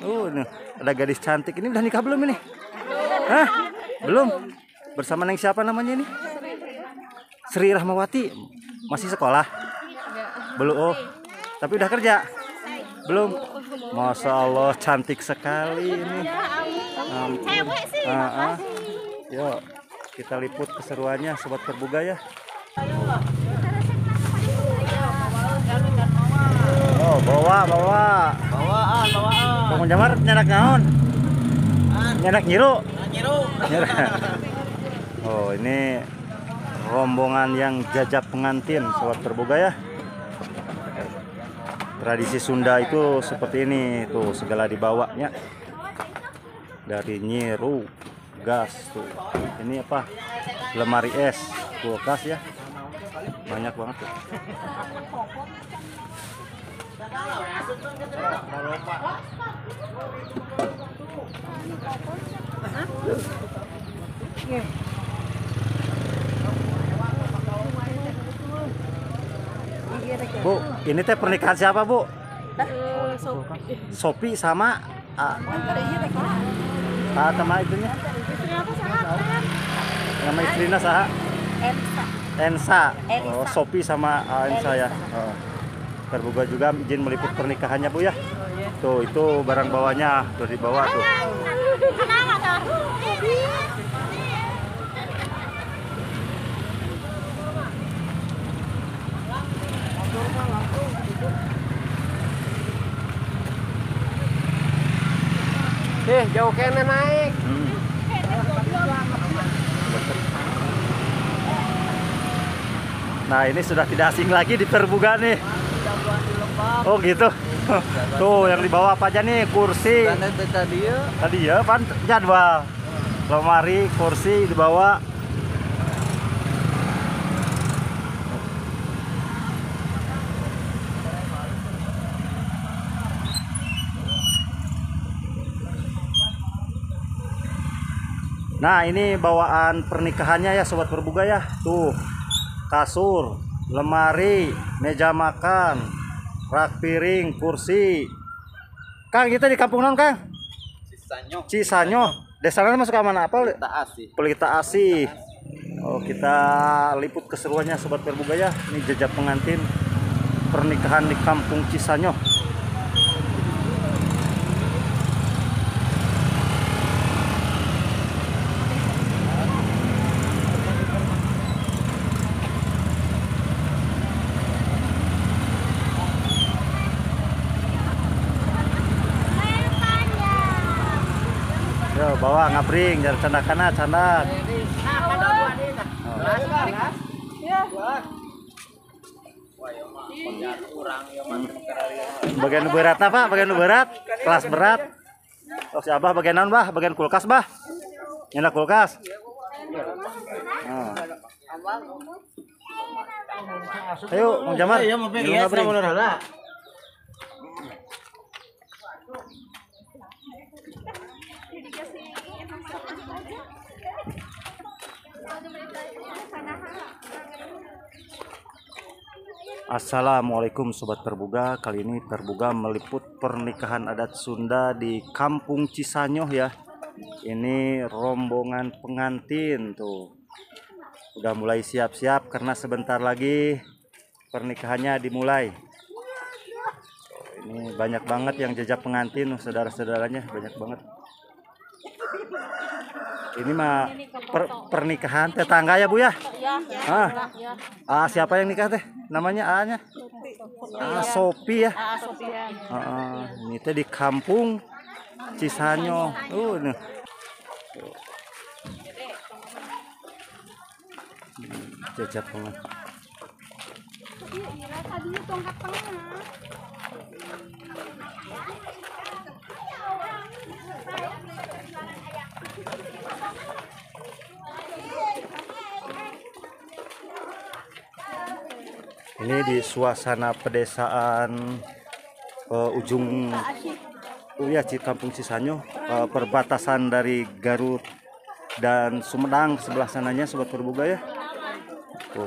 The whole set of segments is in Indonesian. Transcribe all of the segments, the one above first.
Nih, ada gadis cantik ini udah nikah belum ini? Hah? Belum. Bersama neng siapa namanya ini? Sri Rahmawati. Masih sekolah? Belum. Oh. Tapi udah kerja? Belum. Masya Allah cantik sekali ini. Yuk kita liput keseruannya sobat Terbuga ya. Oh bawaan. Bangun Jamar nyenak naon? Nyenak nyiru. Oh ini rombongan yang jajak pengantin sobat Terbuga ya. Tradisi Sunda itu seperti ini tuh, segala dibawanya dari nyiru, gas tuh. Ini apa? Lemari es, kulkas ya. Banyak banget tuh. Bu, ini teh pernikahan siapa, Bu? Sopi sama sama itunya. Nama istrinya saha? Ensa. Oh, Sopi sama Ensa ya. Oh. Terbuga juga izin meliput pernikahannya, Bu ya. Tuh, itu barang bawanya tuh dibawa tuh. Jauh kena naik. Nah ini sudah tidak asing lagi di Terbuga nih. Oh gitu. Tuh yang dibawa apa aja nih? Kursi. Tadi ya pan jadwal. Lemari, kursi dibawa. Nah ini bawaan pernikahannya ya sobat Terbuga ya. Tuh kasur, lemari, meja makan, rak piring, kursi. Kang kita di kampung non Kang? Cisanyo. Desanya masuk ke mana apa? Pelita Asih. Oh kita liput keseruannya sobat Terbuga ya. Ini jejak pengantin pernikahan di kampung Cisanyo. Yo bawa ngabring jar candakana candak. Bagian berat apa? Bagian berat? Kelas berat. Oh si Abah bagian naon bah? Bagian kulkas bah? Nyenak kulkas. Ayo Mang Jamar. Assalamualaikum sobat Terbuga. Kali ini Terbuga meliput pernikahan adat Sunda di kampung Cisanyo ya. Ini rombongan pengantin tuh. Udah mulai siap-siap karena sebentar lagi pernikahannya dimulai. Ini banyak banget yang jejak pengantin, saudara-saudaranya banyak banget. Ini mah pernikahan tetangga ya Bu ya? Siapa yang nikah teh? Namanya A-nya? Sopi ya? Ini teh di kampung Cisanyo. Nih. Jejak pengantin. Ini di suasana pedesaan ujung Kampung Cisanyo, perbatasan dari Garut dan Sumedang sebelah sananya sobat Terbuga ya. Tuh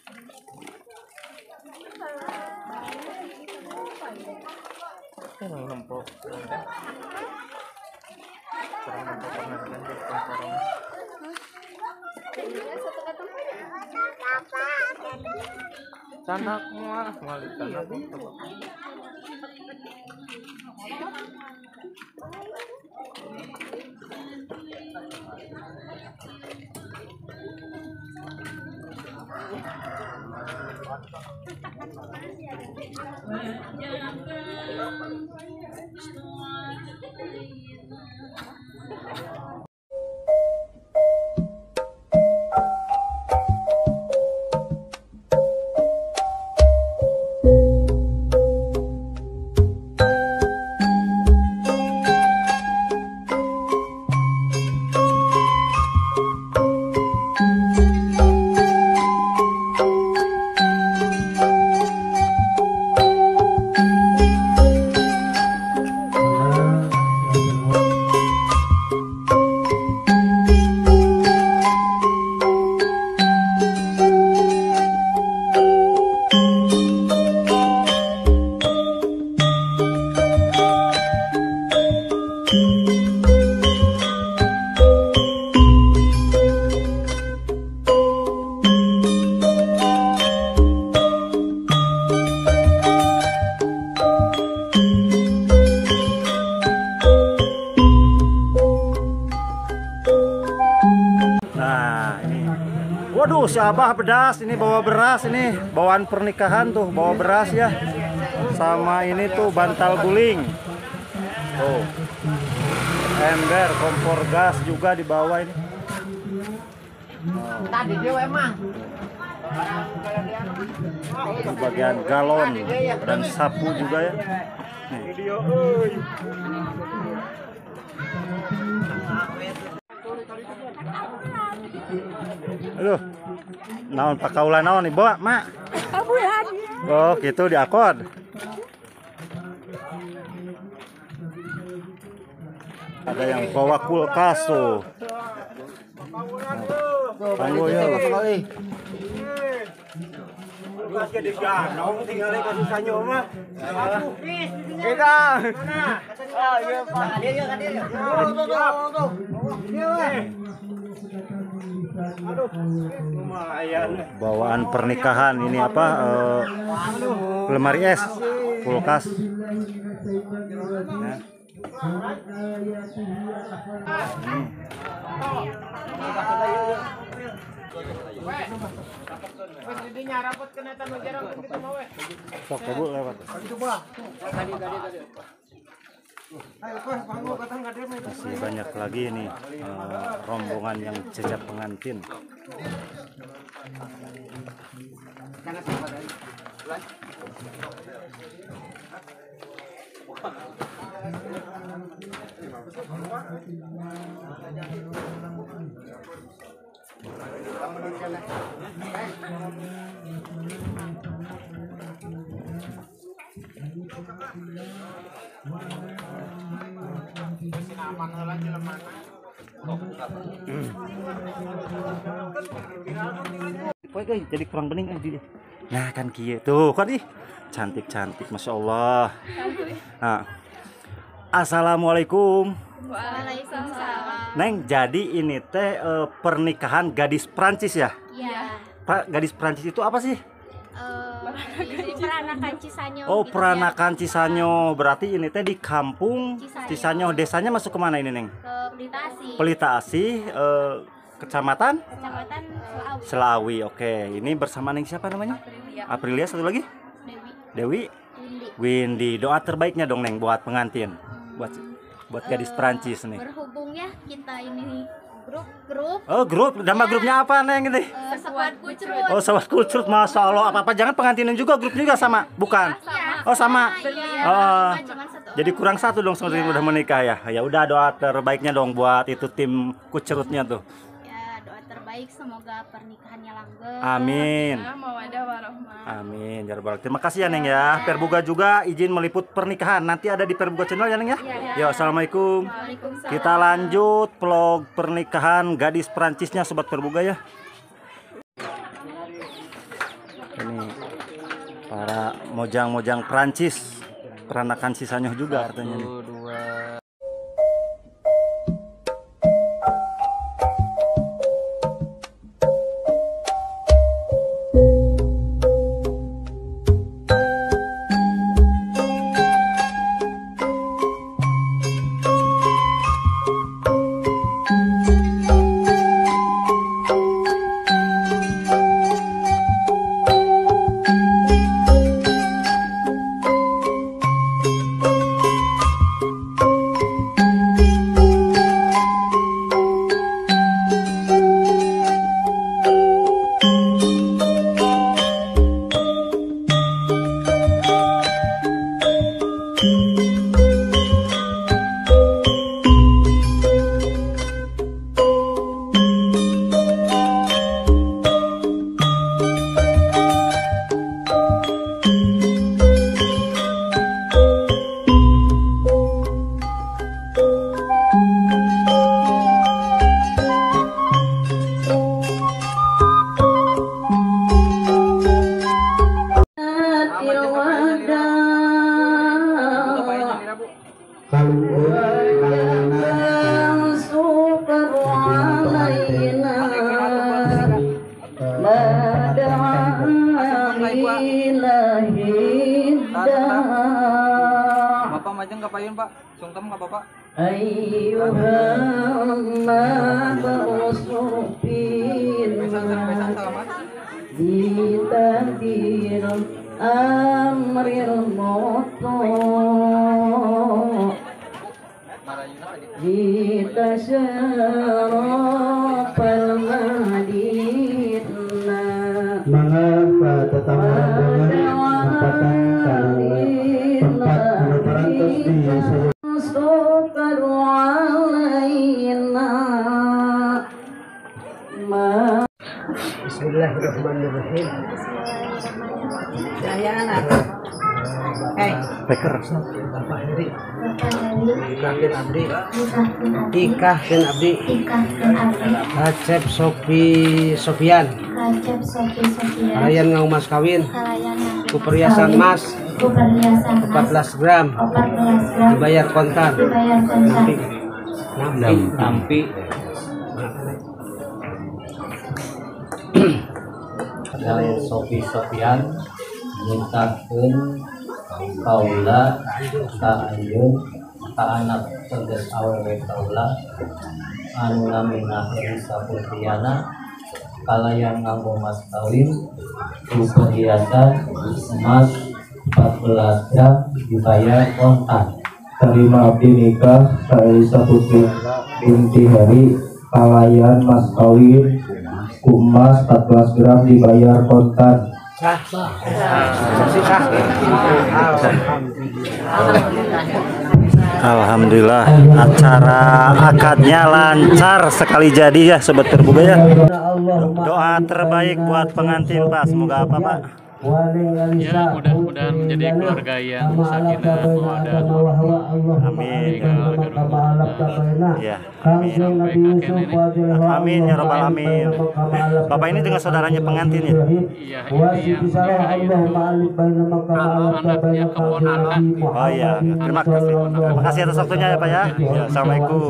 ini. numpuk. Kurang numpuk pernah ganti korong. Tanak mah ngali tanak. Waduh, si Abah pedas ini bawa beras ini, bawaan pernikahan tuh, bawa beras ya. Sama ini tuh bantal guling. Tuh. Ember, kompor gas juga dibawa ini. Tadi dia emang. Di bagian galon dan sapu juga ya. Nih. Aduh, naon pakaulah naon nih bawa mak? Oh gitu diakod. Ada yang bawa kulkas tuh. Tunggu ya. Bawaan pernikahan ini apa? Lemari es, kulkas. Nah. Sok kabur lewat. Masih banyak lagi nih rombongan yang jejak pengantin. Jadi kurang bening dia. Nah kan kieu tuh kan ih cantik-cantik Masya Allah. Nah. Assalamualaikum. Waalaikumsalam. Neng, jadi ini teh pernikahan gadis Prancis ya? Iya. Gadis Prancis itu apa sih? Peranakan Cisanyo. Oh, gitu peranakan Cisanyo. Berarti ini teh di kampung Cisanyo. Desanya masuk kemana ini, Neng? Ke Pelita Asih. Pelita Asih, kecamatan? Kecamatan Selawi. Selawi. Oke, ini bersama Neng siapa namanya? Aprilia, satu lagi? Dewi. Windy. Doa terbaiknya dong, Neng, buat pengantin. Buat gadis Prancis nih. Berhubung ya kita ini grup. Oh, grup. Nama grupnya apa, Neng ini? Sekuat Kucrut. Oh, Sawat Kulcrut, Masya Allah. Apa-apa jangan pengantinnya juga, grup juga sama? Bukan? Oh, sama. Oh, jadi kurang satu dong seperti udah menikah ya. Ya udah, doa terbaiknya dong buat itu tim Kucrutnya tuh. Ya, doa terbaik semoga pernikahannya langgeng. Amin. Amin. Terima kasih ya, Neng ya. Perbuga juga izin meliput pernikahan. Nanti ada di Perbuga Channel ya, Neng ya. Ya, assalamualaikum. Kita lanjut vlog pernikahan gadis Prancisnya Sobat Perbuga ya. Ini para mojang-mojang Prancis peranakan sisanya juga artinya nih. 1, 2. Bapak majeng ke payun Pak, sungkem nggak Bapak? Jika syarafal Madinah mengapa tetangga dengan merupakan tempat perantos di Sukar alaina Bismillahirrahmanirrahim. Saya anak Peker. Bapak Heri Nikahkan Abdi Nikahkan Abdi Acep Sofian Harayan ngau mas kawin ku perhiasan emas 14 gram dibayar kontan Nampi. Dari Sofian nyiptakeun kaula ka ayeun ka anak tegas awewe kaula anu namina Elisa Putriana kalayan nganggo mas kawin ku perhiasan emas 14 gram dibayar kontan. terima abdi nikah ka Elisa Putri binti Heri kalayan mas kawin ku emas 14 gram dibayar kontan. Alhamdulillah acara akadnya lancar sekali jadi ya sobat terbuka ya. Doa terbaik buat pengantin Pak, semoga apa Pak? Ya mudah-mudahan menjadi keluarga yang sakinah mawaddah. Amin. Ya. Sampai kakek nenek. Amin ya robbal alamin. Bapak ini dengan saudaranya pengantin ya? Iya, ini yang nikah itu kalau anaknya keponakan. Oh iya, terima kasih atas waktunya ya Pak ya. Ya, Assalamualaikum.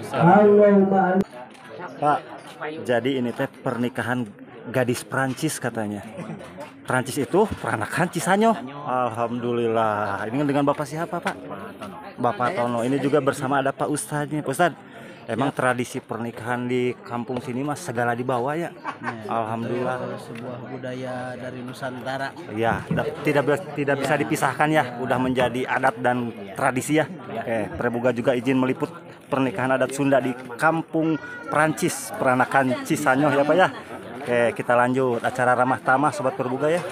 Pak, jadi ini teh pernikahan gadis Prancis katanya. Prancis itu peranakan Cisanyo. Alhamdulillah. Ini dengan Bapak siapa Pak? Bapak Tono. Ini juga bersama ada Pak Ustadznya. Pak Ustadz, emang tradisi pernikahan di kampung sini mas segala dibawa ya? Alhamdulillah. sebuah budaya dari Nusantara. Ya, tidak bisa dipisahkan ya. Udah menjadi adat dan tradisi ya. Oke, Prebuga juga izin meliput pernikahan adat Sunda di kampung Prancis, peranakan Cisanyo ya Pak ya. Oke, kita lanjut acara ramah tamah sobat Prebuga ya.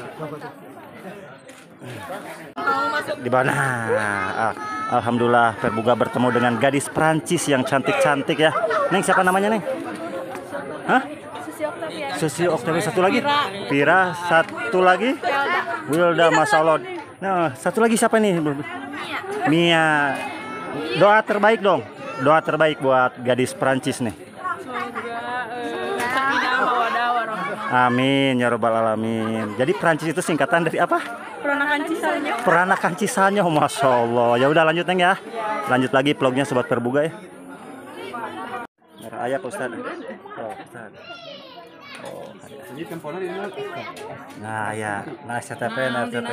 Di mana? Alhamdulillah Prebuga bertemu dengan gadis Prancis yang cantik-cantik ya. Neng siapa namanya Neng? Hah? Susi Oktavia. Satu lagi? Pira. Satu lagi? Wilda. Masya Allah. Nah, satu lagi siapa nih? Mia. Doa terbaik dong. Doa terbaik buat gadis Prancis nih. Amin ya robbal alamin. Jadi Perancis itu singkatan dari apa? Peranakan Cisanyo. Peranakan Cisanyo, masya Allah. Ya udah lanjut Neng ya. Lanjut lagi vlognya sobat Perbuga ya. Merah ayah Pak Ustad. Oh, Ustad. Oh, nah ya, nah STP, nah STP.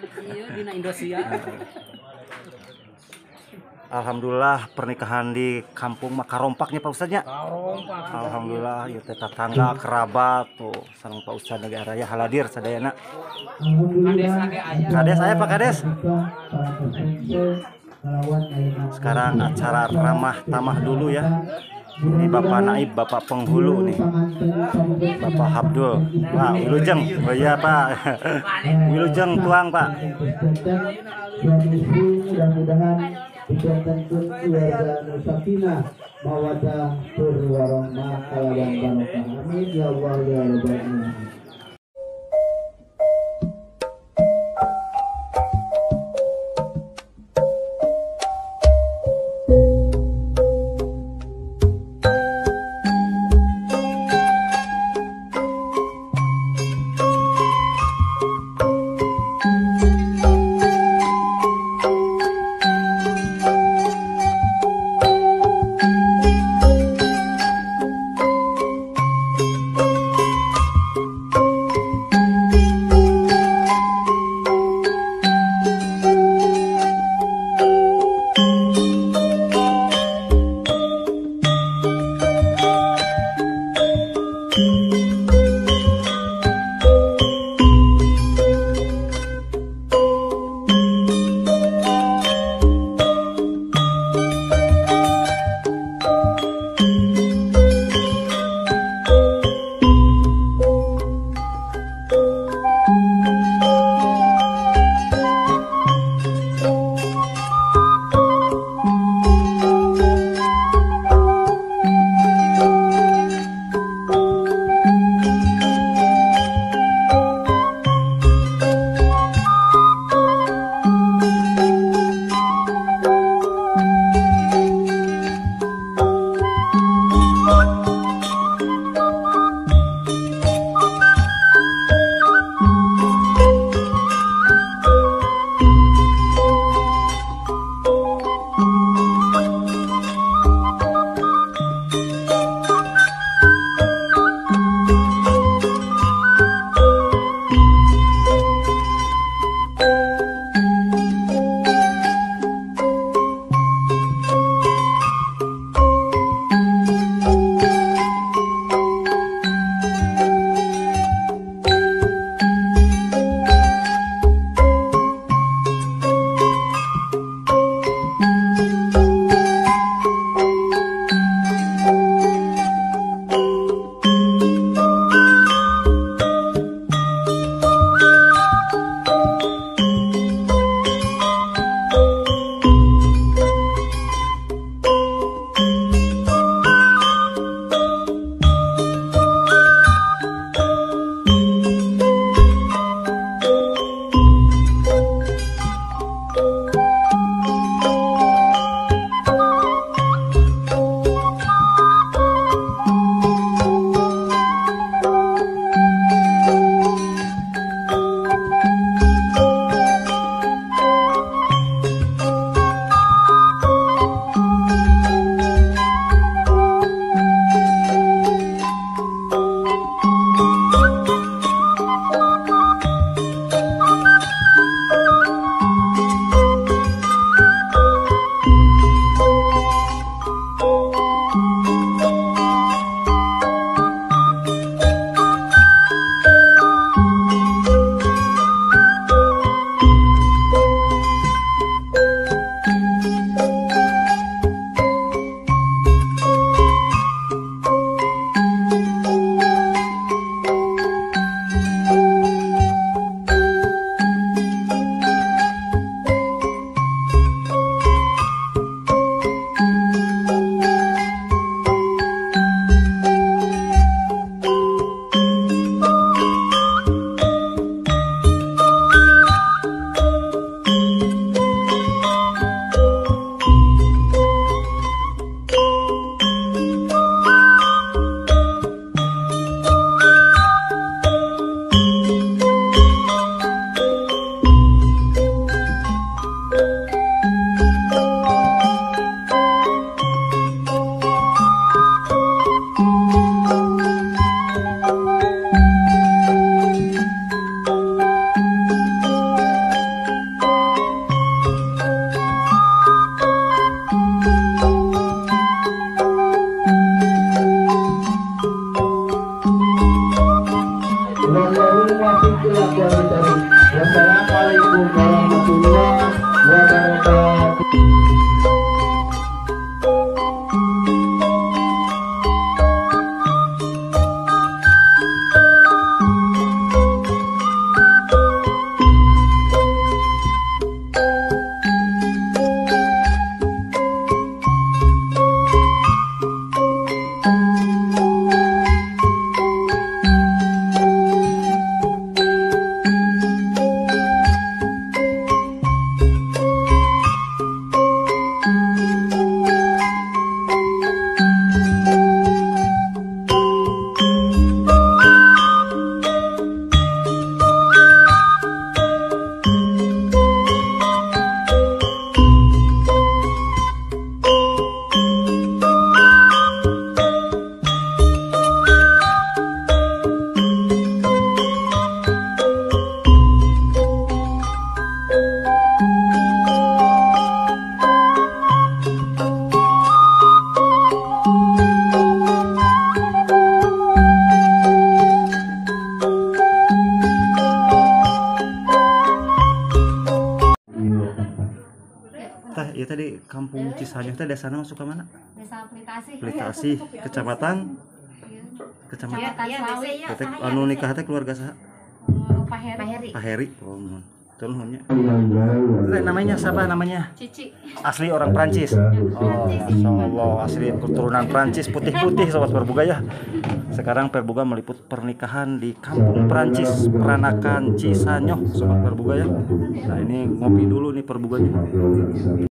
Alhamdulillah pernikahan di kampung Makarompaknya Pak Ustadznya. Alhamdulillah ya tetangga kerabat tuh sareng Pak Ustadz negara ya haladir sadayana. Kades saya Pak Kades. Sekarang acara ramah tamah dulu ya. Ini Bapak Naib, Bapak Penghulu nih. Bapak Abdul. Pak Wilujeng. Oh iya Pak. Wilujeng tuang Pak. Mudah-mudahan kegiatan keluarga Nusakina mawadah berwarahmah kalawan barokah. Amin ya Allah ya rabbal alamin. Kampung Cisanyo teh desana masuk ke mana? Desa Pelitasi. Pelitasi, kecamatan Slawi. teh anu nikah teh keluarga saha? Paheri. Paheri. Oh, turun namanya. Namanya siapa namanya? Cici. Asli orang Prancis. Oh, Masya Allah, asli keturunan Prancis, putih-putih sobat Perbuga ya. Sekarang Perbuga meliput pernikahan di Kampung Prancis, Peranakan Cisanyo sobat Perbuga ya. Nah, ini ngopi dulu nih Perbuganya.